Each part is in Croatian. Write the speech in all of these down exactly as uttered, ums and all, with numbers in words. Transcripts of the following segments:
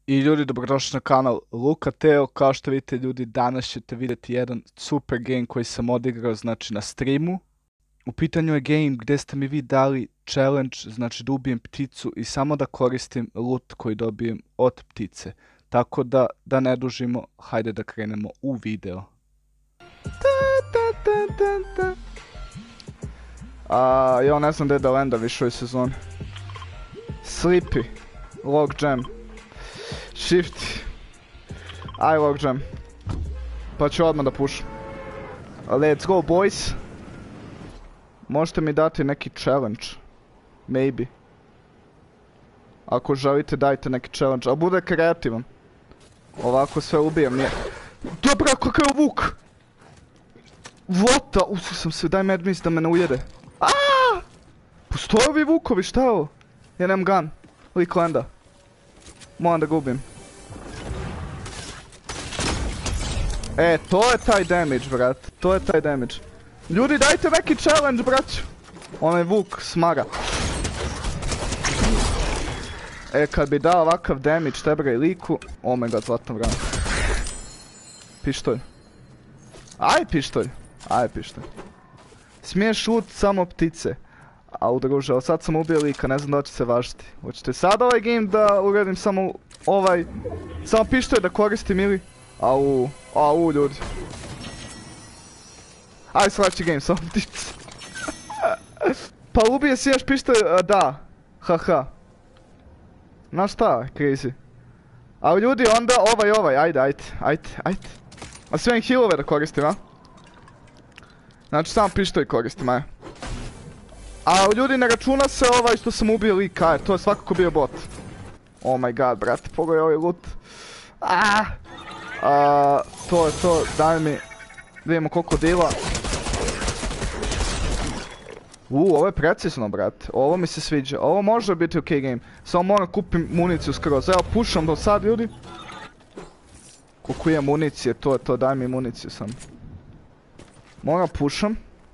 I ljudi, dobrodošli na kanal Luka Teo. Kao što vidite ljudi, danas ćete vidjeti jedan super game koji sam odigrao, znači na streamu. U pitanju je game gdje ste mi vi dali challenge, znači da ubijem pticu i samo da koristim loot koji dobijem od ptice. Tako da, da ne dužimo, hajde da krenemo u video. A, ja ne znam gdje da lenda više u ovoj sezoni. Sleepy, Logjam, Shift, aj Logjam, pa ću odmah da pušam. Let's go boys. Možete mi dati neki challenge, maybe. Ako želite dajte neki challenge, ali bude kreativan. Ovako sve ubijam, nije. Dobra, kakav je vuk! Vota, usu sam se, daj mad miss da me ne ujede. Aaaa! Postoje ovi vukovi, šta je ovo? Ja nemam gun, lik lenda. Moram da ga ubim. E, to je taj damage, brat, to je taj damage. Ljudi, dajte neki challenge, braću. Onaj vuk smara. E, kad bi dao ovakav damage tebra i liku. Oh my god, zlatno vrano. Pištolj. Aj pištolj. Aj pištolj. Smiješ šut samo ptice. Au druže, ali sad sam ubio lika, ne znam da će se važiti. Hoćete sad ovaj game da uredim samo ovaj... Samo pištolj da koristim ili... Au, au ljudi. Aj sljedeći game, samo ptice. Pa ubije si još pištolj, da. Haha. Znaš šta, crazy. Ali ljudi, onda ovaj, ovaj, ajde, ajde, ajde, ajde. A sve im healove da koristim, a? Znači, samo pištolj koristim, aj. A ljudi, ne računa se ovaj što sam ubio lika, aj, to je svakako bio bot. Oh my god, brate, pogledaj ovaj loot. Aaaa. A, to je to, daj mi, vidimo koliko dila. Uuu, ovo je precizno, brate, ovo mi se sviđa, ovo može biti ok game. Samo moram kupim municiju skroz, evo pušam do sad ljudi. Koliko je municije, to je to, daj mi municiju sam. Moram pušam.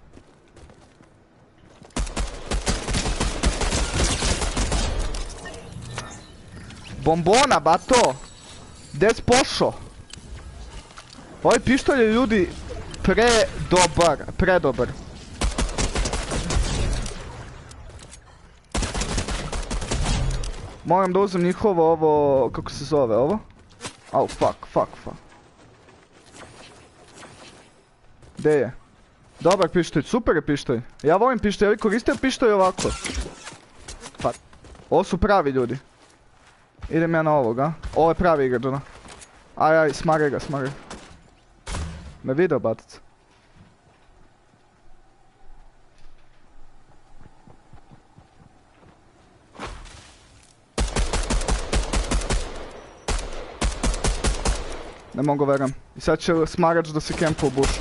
Bombona, bato! Gdje si pošao? Ovaj pištolj je ljudi predobar, predobar. Moram da uzem njihovo ovo, kako se zove ovo? Au, fuck, fuck, fuck. Gdje je? Dobar pištolj, super je pištolj. Ja volim pištolj, ja vi koristio pištolj ovako. Fuck. Ovo su pravi ljudi. Idem ja na ovog, a? Ovo je pravi igrađana. Aj, aj, smare ga, smare ga. Me video, batica. Ne mogu veram. I sad će smarač da se kempa u bušu.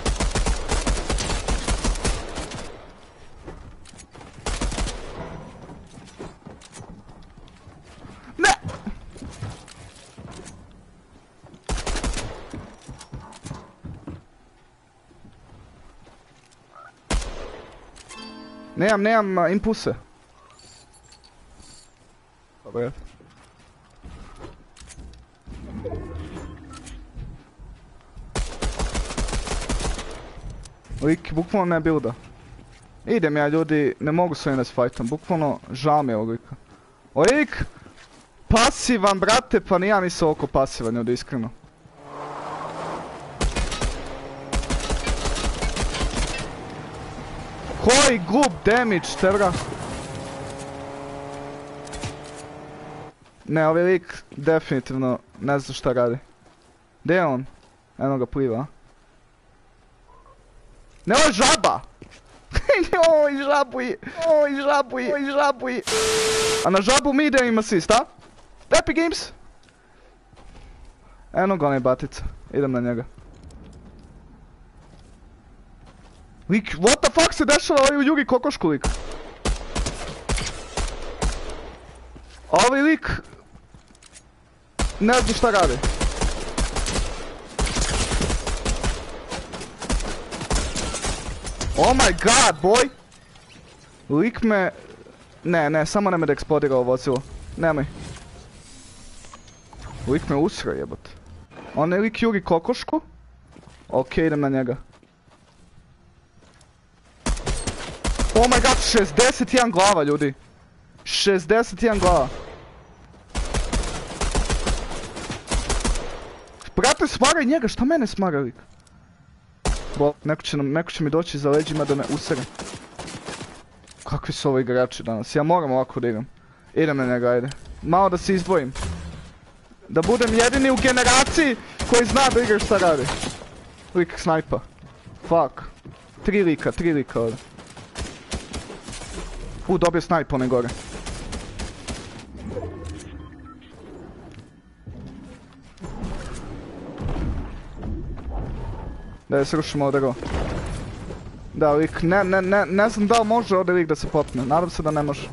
Ne! Nemam, nemam impulse. Dobre. Lik, bukvalno ne builda. Idem ja ljudi, ne mogu s ovim da se fajtam, bukvalno žao mi je ovog lika. O lik! Pasivan brate, pa nija nisam oko pasivan ljudi, iskreno. Koji glup damage, tebra. Ne, ovaj lik definitivno ne zna šta radi. Gdje je on? Eno ga pliva. Ne, ovo je žaba! Oj, žabuj! Oj, žabuj! Oj, žabuj! A na žabu mi idem im asist, a? Epic Games! Eno ga onaj batica. Idem na njega. Lik, what the fuck se dešava ovaj Jugi kokošku lik? Ovaj lik... Ne zna šta radi. Oh my god, boy! Lik me... Ne, ne, samo nemoj da eksplodira ovo vozilo. Nemoj. Lik me usra jebot. On je lik juri kokošku. Okej, idem na njega. Oh my god, šezdeset jedan glava ljudi. šezdeset jedan glava. Brate, smaraj njega, šta mene smara lik? Bo, neko će, nam, neko će mi doći za leđima da me usere. Kakvi su ovo igrači danas? Ja moram ovako da igram. Idem na njega, ajde. Malo da se izdvojim. Da budem jedini u generaciji koji zna da igra šta radi. Lik snajpa. Fuck. Tri lika, tri lika ovdje. U, dobio snajp onaj gore. Da je srušimo ovdje go. Da, lik, ne, ne, ne, ne znam da li može ovdje lik da se popne. Nadam se da ne može.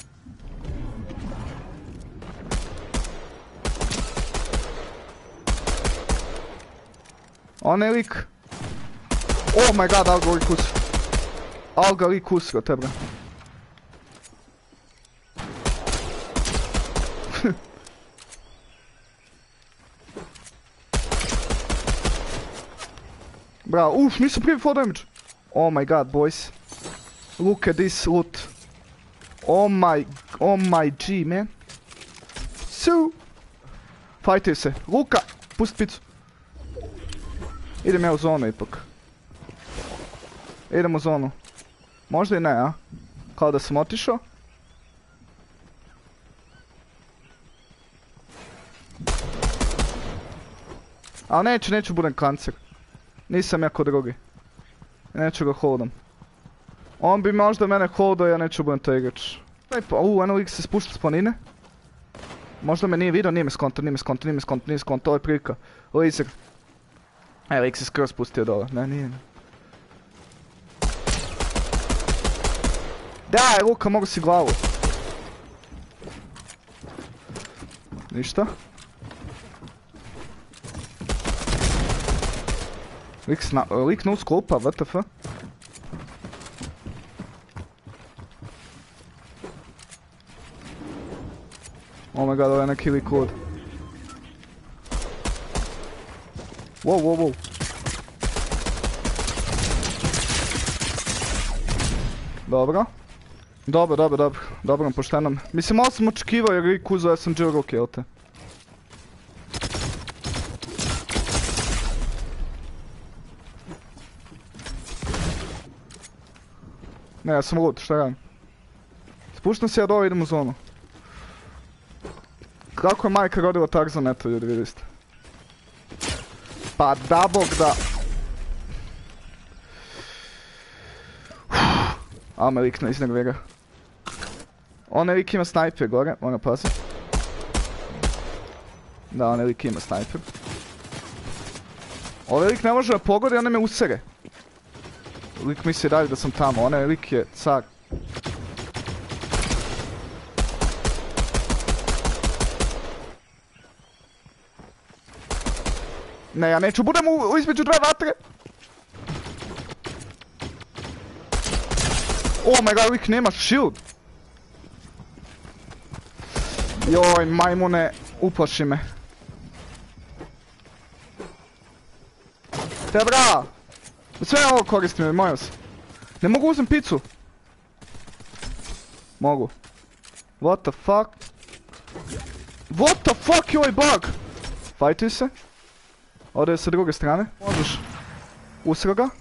Onaj lik. Oh my god, al ga lik usro. Al ga lik usro, tebe. Bravo, uf, nisam prvi full damage. Oh my god, boys. Look at this loot. Oh my, oh my G, man. Su. Fajtaju se. Luka, pusti picu. Idem ja u zonu ipak. Idem u zonu. Možda i ne, a? Kao da sam otišao. Ali neću, neću budem kancer. Nisam ja ko drugi. Neću ga holdam. On bi možda mene holdao, ja neću budem to igrač. Uuu, eno lik se spušta s planine. Možda me nije vidio, nije me skonto, nije me skonto, nije me skonto, nije me skonto, ovo je prilika. Laser. E, lik se skroz spustio dole, ne, nije. Daj, Luka, mogu si glavu. Ništa. Lik, sna, lik no sklupa, W T F. Oh my god, ovo je neki lik lud. Wow, wow, wow. Dobro. Dobro, dobro, dobro. Dobro, poštenom. Mislim, malo sam očekivao jer lik uzeo S M G u ruke, jel te? Ne, ja sam lud, šta radim? Spuštam se ja dole, idem u zonu. Kako je majka rodila Tarzan, eto ljudi, vidjeli ste. Pa da bog da... A me lik ne iznervira. Onaj lik ima snajper gore, moram pazit. Da, onaj lik ima snajper. Ovaj lik ne može da pogodi, onaj me usere. Lik misli dalje da sam tamo, onaj lik je car. Ne, ja neću, budem u, u između dve vatre. Oh my god, lik nema shield. Joj, majmune, uplaši me. Te bra! Sve ovo koristim, molim se. Ne mogu uzem picu. Mogu. What the fuck? What the fuck je ovaj bug? Fajtuj se. Ovdje je sa druge strane. Možeš. Usro ga.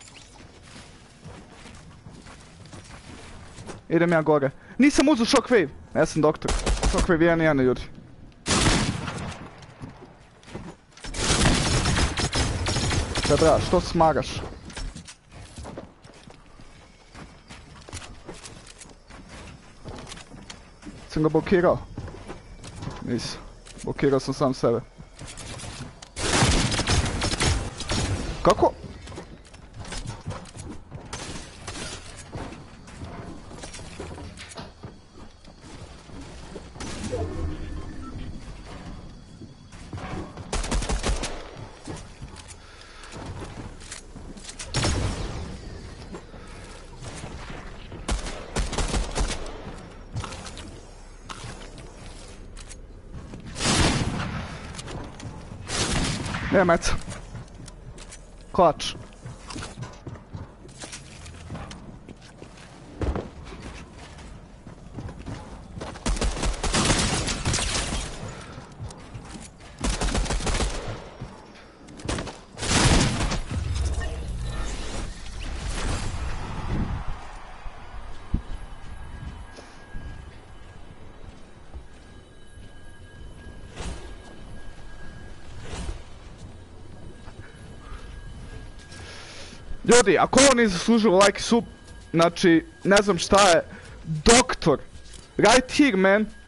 Idem ja gore. Nisam uzeo shockwave. Ja sam doktor. Shockwave jedan jedan ljudi. Dobra, što smaraš? Sam ga blokirao? Nisam. Blokirao sam sam sebe. Kako? Ne, meca. Klač. Ljudi, ako ovo nije zaslužilo like i sub, znači, ne znam šta je, doktor, right here man.